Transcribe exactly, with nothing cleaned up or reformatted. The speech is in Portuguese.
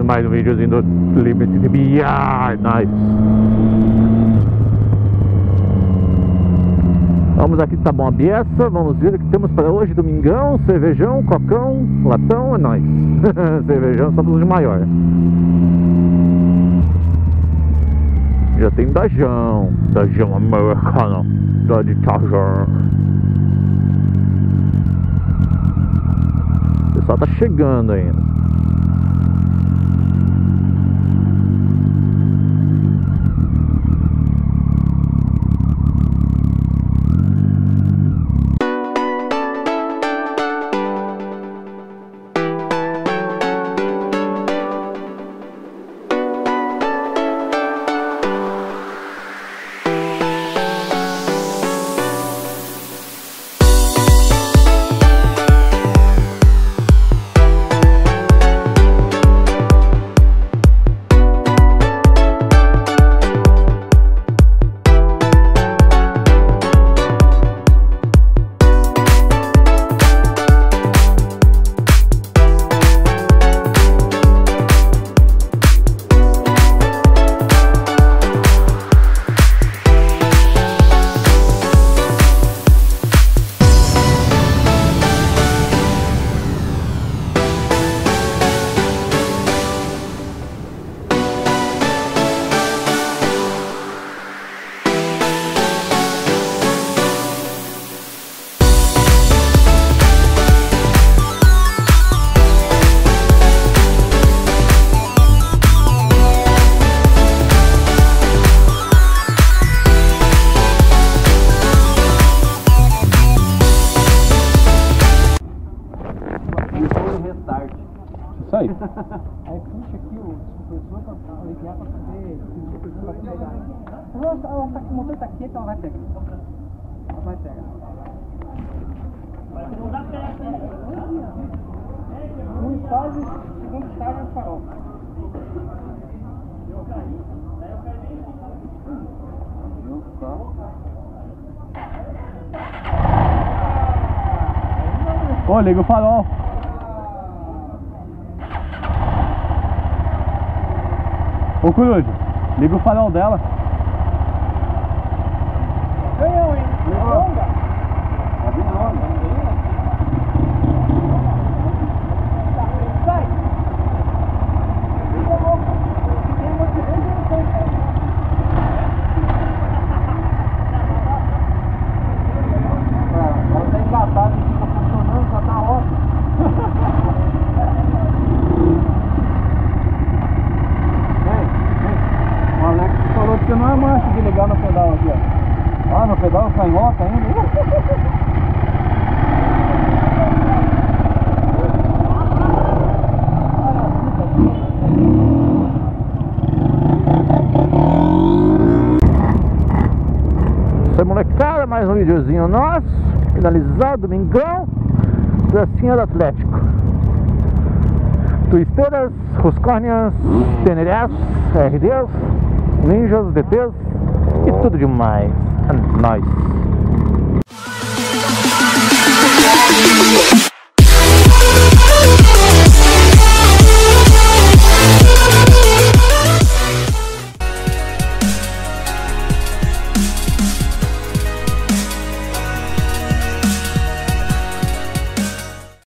começando mais um videozinho do Limite de B R, nice. Vamos aqui, tá bom a beça, vamos ver o que temos para hoje, domingão, cervejão, cocão, latão, é nóis. Cervejão só dos maior. Já tem dajão, dajão americano, Dodge Charger. O pessoal tá chegando ainda. Isso aí. Aí puxa aqui o supressor pra ligar pra fazer pra pegar. Ela tá, o motor tá aqui, então ela vai pegar. Ela vai pegar. Um estágio, segundo estágio é o farol. Ô, liga o farol. Ô, Coruja, liga o farol dela. Ganhou, hein? Longa. Tá bem longa. Sai. Fica louco. Tem uma de dois minutos, cara. Ela tá engatada e fica funcionando, já tá ótimo. O Alex falou que você não é mancha de ligar no pedal aqui, ó. Ah, no pedal canhota ainda? Isso aí, molecada, mais um videozinho nosso, finalizado, domingão, Pracinha do Atlético. Twisteiras, Roscórnias, Tenerés, R Ds, Ninjas, D Ts e tudo demais. É nóis.